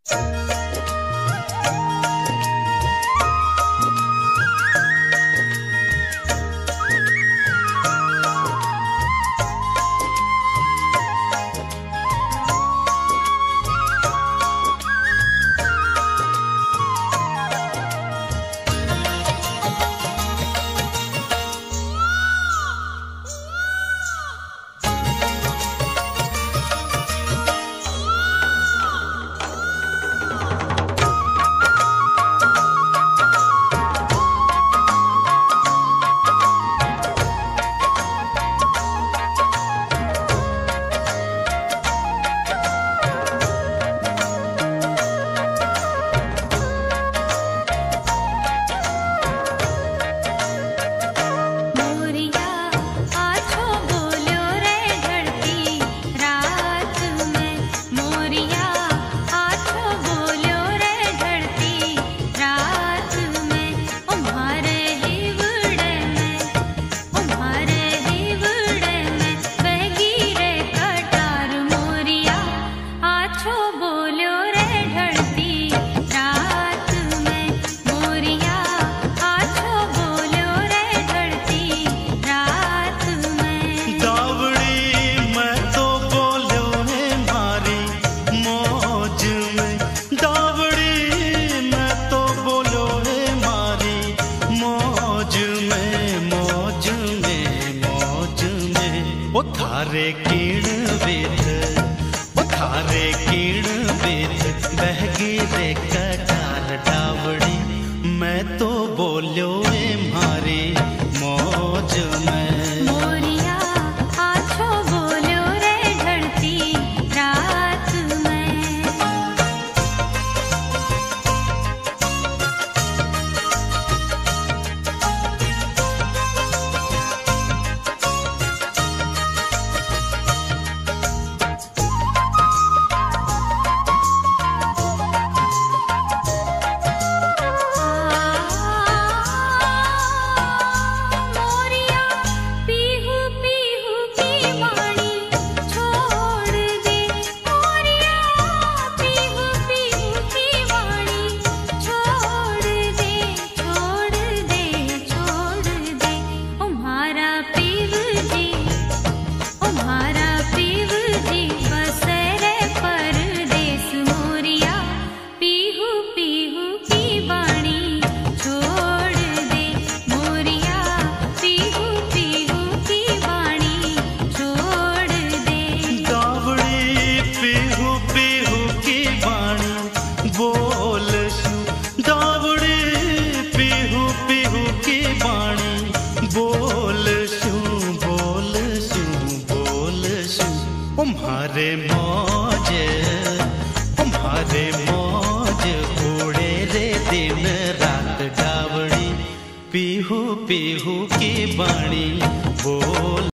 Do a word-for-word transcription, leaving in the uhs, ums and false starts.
थारे कीण बेथ ओ थारे कीण बेथ बहगी रे कटार डावड़ी मैं तो बोल्यो ए मारी मौज में मोरिया आछो बोल्यो रे ढलती रात में। तुम्हारे मौज तुम्हारे मौज उड़े रे दिन रात डावड़ी पीहू पीहू की बाणी बोल।